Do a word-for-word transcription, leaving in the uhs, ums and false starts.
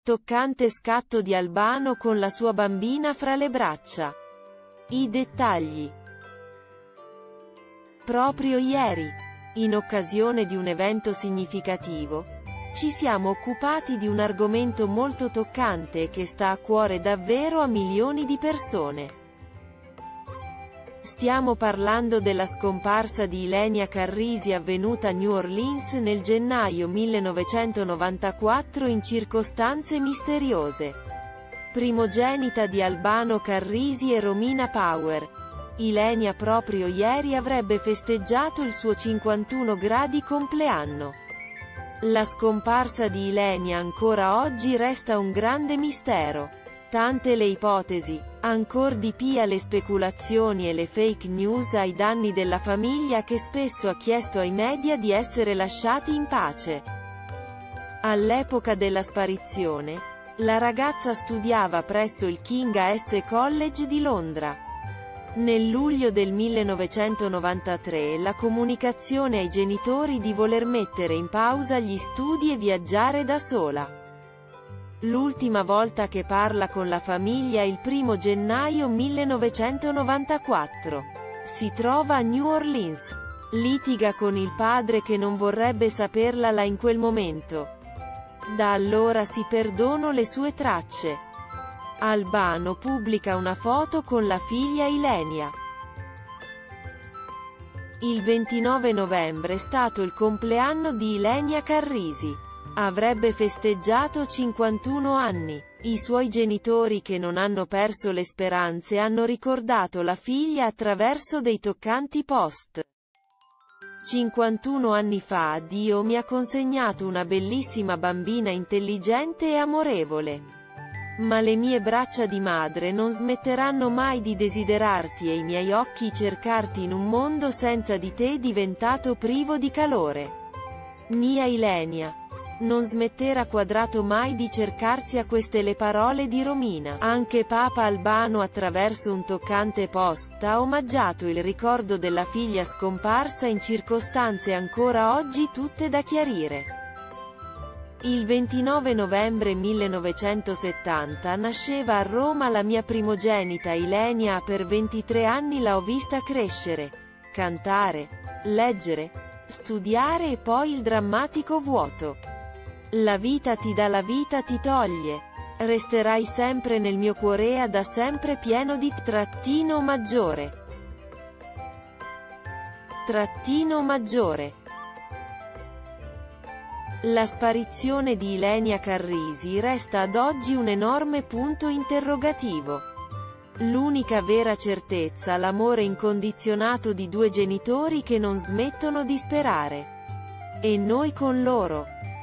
Toccante scatto di Albano con la sua bambina fra le braccia. I dettagli. Proprio ieri, in occasione di un evento significativo, ci siamo occupati di un argomento molto toccante e che sta a cuore davvero a milioni di persone. Stiamo parlando della scomparsa di Ilenia Carrisi avvenuta a New Orleans nel gennaio millenovecentonovantaquattro in circostanze misteriose. Primogenita di Albano Carrisi e Romina Power, Ilenia proprio ieri avrebbe festeggiato il suo cinquantuno gradi compleanno. La scomparsa di Ilenia ancora oggi resta un grande mistero. Tante le ipotesi, ancor di più le speculazioni e le fake news ai danni della famiglia che spesso ha chiesto ai media di essere lasciati in pace. All'epoca della sparizione, la ragazza studiava presso il King's College di Londra. Nel luglio del millenovecentonovantatré la comunicazione ai genitori di voler mettere in pausa gli studi e viaggiare da sola. L'ultima volta che parla con la famiglia è il primo gennaio millenovecentonovantaquattro. Si trova a New Orleans. Litiga con il padre che non vorrebbe saperla là in quel momento. Da allora si perdono le sue tracce. Albano pubblica una foto con la figlia Ilenia. Il ventinove novembre è stato il compleanno di Ilenia Carrisi. Avrebbe festeggiato cinquantuno anni. I suoi genitori, che non hanno perso le speranze, hanno ricordato la figlia attraverso dei toccanti post. cinquantuno anni fa Dio mi ha consegnato una bellissima bambina intelligente e amorevole. Ma le mie braccia di madre non smetteranno mai di desiderarti e i miei occhi cercarti in un mondo senza di te diventato privo di calore. Mia Ilenia. Non smetterà quadrato mai di cercarsi. A queste le parole di Romina. Anche Papa Albano attraverso un toccante post ha omaggiato il ricordo della figlia scomparsa in circostanze ancora oggi tutte da chiarire. Il ventinove novembre millenovecentosettanta nasceva a Roma la mia primogenita Ilenia. Per ventitré anni l'ho vista crescere, cantare, leggere, studiare e poi il drammatico vuoto. La vita ti dà, la vita ti toglie. Resterai sempre nel mio cuore a da sempre pieno di trattino maggiore. Trattino maggiore. La sparizione di Ilenia Carrisi resta ad oggi un enorme punto interrogativo. L'unica vera certezza, l'amore incondizionato di due genitori che non smettono di sperare. E noi con loro.